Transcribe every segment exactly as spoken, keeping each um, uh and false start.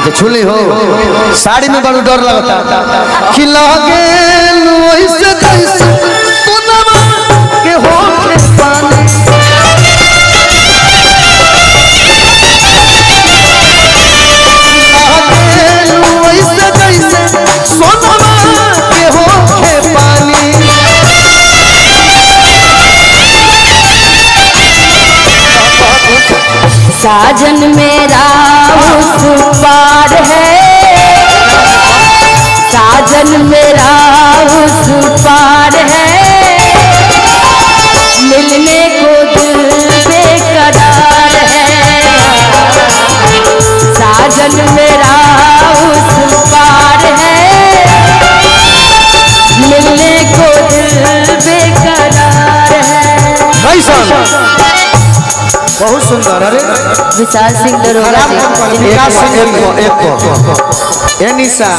छुली हो साड़ी में बड़ा डर लगता कि लगे वैसे जैसे सोनमा के हो के पानी लगे वैसे जैसे सोनमा के हो के पानी साजन मेरा उस पार है, साजन मेरा उस पार है, मिलने को दिल बेकरार है। साजन मेरा उस पार है, मिलने को दिल बेकरार है। बहुत सुंदर। अरे विशाल सिंह दरोगा विकास सिंह एक को एक को ए निशा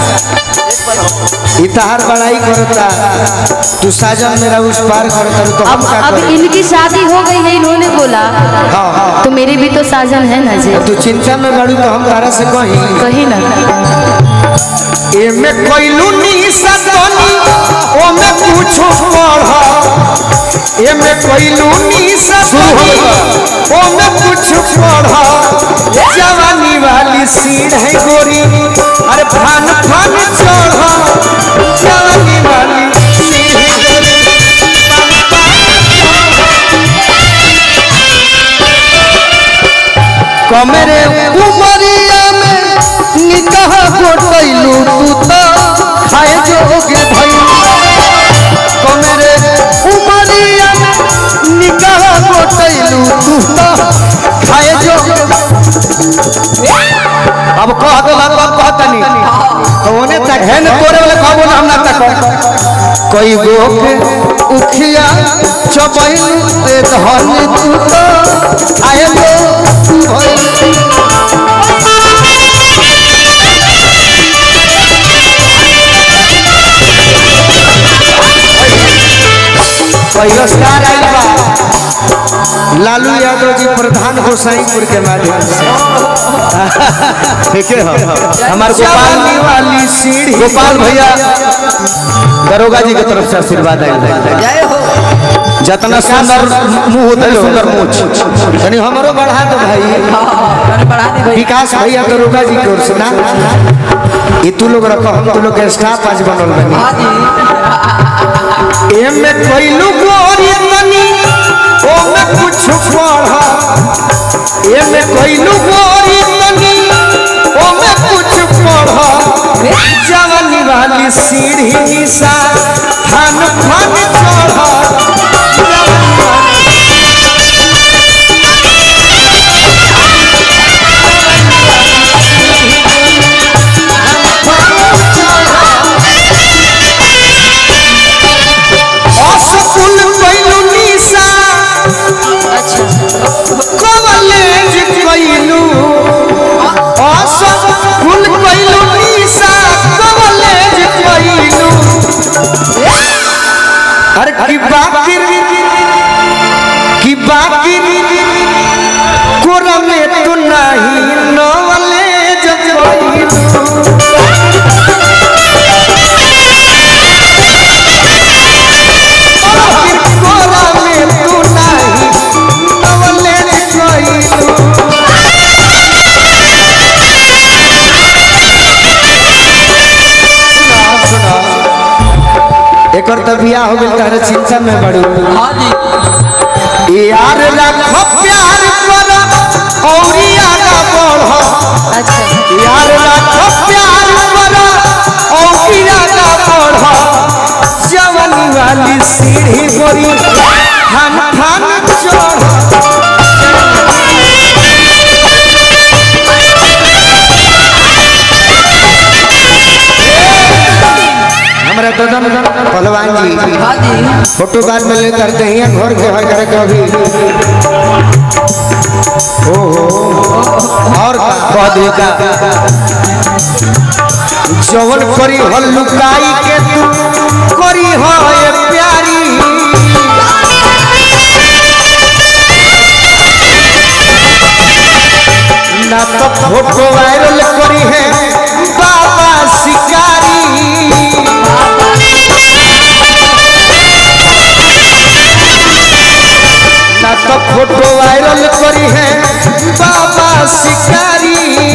इतार बड़ाई करता तू साजन मेरा उस पार करता तो अब अब इनकी शादी हो गई है इन्होंने बोला हाँ तो मेरी भी तो साजन है ना जी। तू चिंता में बड़ू तो हम तारा से कहीं कहीं ना ए में कोइलू निशा तनी ओ में पूछो पढ़ा ए में कोइलू निशा तनी ओ में कुछ पढ़ा जवानी वाली सीढ़ है गोरी अरे फान फान चढ़ा जवानी वाली कमरे उमरिया में निकाह गोटैलू तू तो खाए जोगे भई कमरे उमरिया में निकाह गोटैलू तू तो खाए जोगे अब कह दो बात बात कहता नहीं तो ओने तक है न तोरे वाले कहबो ना हम ना तक कोई गो के उखिया चबैन ए धन तू तो आए गो भई पुरस्कार आइल बा लालू यादव जी प्रधान गोसाईपुर के माध्यम से ठीक है हमारे गोपाल वाली सीढ़ी गोपाल भैया दरोगा जी की तरफ से आशीर्वाद आइल जितना सुंदर मुंह होता है सुंदर मूछ यानी हमारो बढ़ा दो भाई विकास भैया दरोगा जी की ओर से ना ये तू लोग रखो हम तू लोग के स्टाफ आज बनल बनी एम में कोइलू गोरी तनी ओ में कुछ पढ़ा एम में कोइलू गोरी तनी ओ में कुछ पढ़ा जवानी वाली सीढ़ी निशा थान थान चढ़ा अरे की बात की बात कोरा में तू नहीं नवले जब कोरा में तू नहीं नवले एक और तबिया हो गई तारे चिंता में बड़ू हां जी यार रखो प्यार करो और आगा बढ़ो अच्छा यार रखो प्यार करो और आगा बढ़ो जवानी वाली सीढ़ी गोरी थान थान चढ़ो हमारा ददन पहलवान जी फोटो बाद में ले करते हैं घर के है करे कभी ओ और कह दे का जवन करी हल्लुकाई के तू करी हो ये प्यारी ना तो फोटो वायरल करी वायरल करी है बाबा शिकारी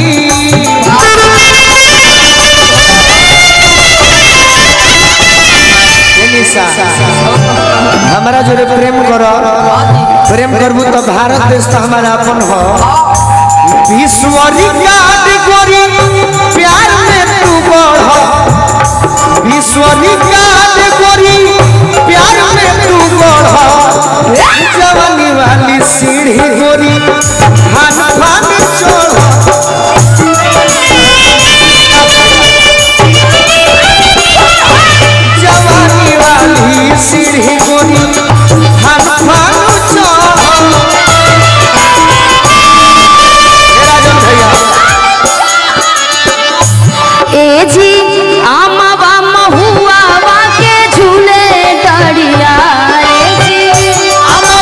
हमारा जो प्रेम करो प्रेम करबू तो भारत देश तो हमारा अपन हो विश्व रिकॉर्ड करी प्यार में तू बढ़ विश्व रिकॉर्ड करी प्यार में तू बढ़ जवानी वाली सीढ़ी गोरी हाथ फान चढ़ जवानी वाली सीढ़ी गोरी हाथ फान चढ़ ए जी आमा बामा हुआ वाके झूले डरिया ए जी आमा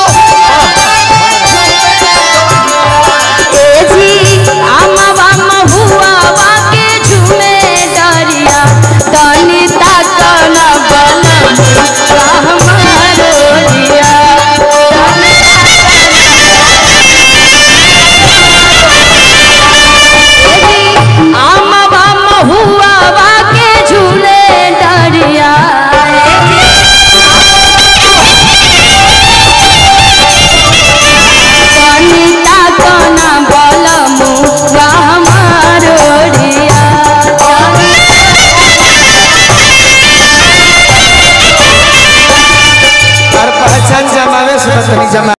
ए जी आमा बामा हुआ वाके झूले डरिया तनी ताकन बन हमारो दिया आमा बामा हुआ वाके झूले डरिया तनिता कना बलमु हमारो रिया और पहचान जमावे से जमा